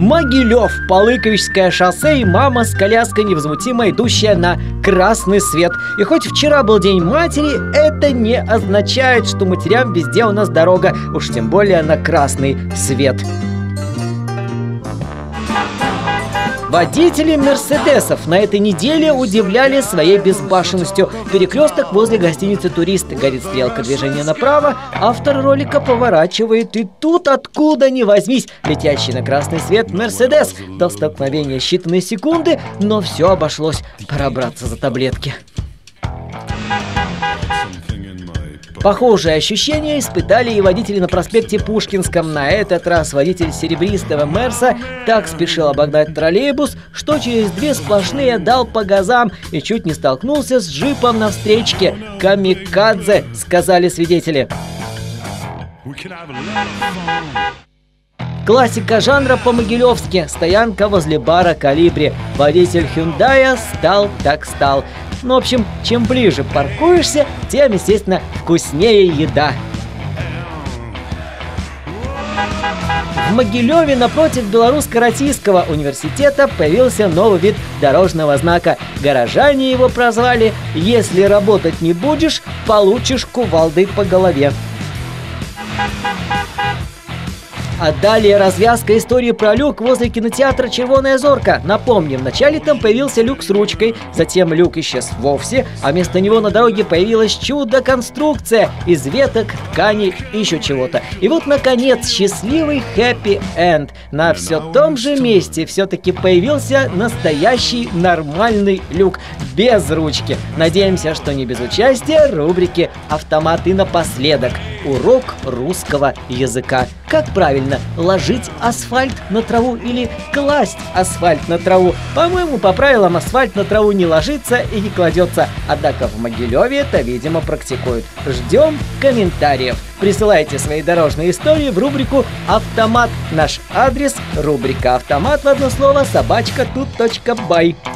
Могилев, Полыковичское шоссе и мама с коляской, невозмутимо идущая на красный свет. И хоть вчера был День матери, это не означает, что матерям везде у нас дорога, уж тем более на красный свет. Водители «Мерседесов» на этой неделе удивляли своей безбашенностью. Перекресток возле гостиницы «Турист». Горит стрелка движения направо, автор ролика поворачивает, и тут, откуда ни возьмись, летящий на красный свет «Мерседес». До столкновения считанные секунды, но все обошлось. Пора браться за таблетки. Похожие ощущения испытали и водители на проспекте Пушкинском. На этот раз водитель серебристого Мерса так спешил обогнать троллейбус, что через две сплошные дал по газам и чуть не столкнулся с джипом на встречке. «Камикадзе», сказали свидетели. Классика жанра по-могилевски. Стоянка возле бара «Колибри». Водитель «Хюндая» стал так стал. Ну, в общем, чем ближе паркуешься, тем, естественно, вкуснее еда. В Могилеве напротив Белорусско-Российского университета появился новый вид дорожного знака. Горожане его прозвали «Если работать не будешь, получишь кувалдой по голове». А далее развязка истории про люк возле кинотеатра «Червоная зорка». Напомним, вначале там появился люк с ручкой, затем люк исчез вовсе, а вместо него на дороге появилась чудо-конструкция из веток, тканей и еще чего-то. И вот, наконец, счастливый хэппи-энд. На все том же месте все-таки появился настоящий нормальный люк, без ручки. Надеемся, что не без участия рубрики «Автомат». И напоследок урок русского языка. Как правильно ложить асфальт на траву или класть асфальт на траву? По-моему, по правилам асфальт на траву не ложится и не кладется. Однако в Могилеве это, видимо, практикуют. Ждем комментариев. Присылайте свои дорожные истории в рубрику «Автомат». Наш адрес — рубрика «Автомат» в одно слово @тут.бай.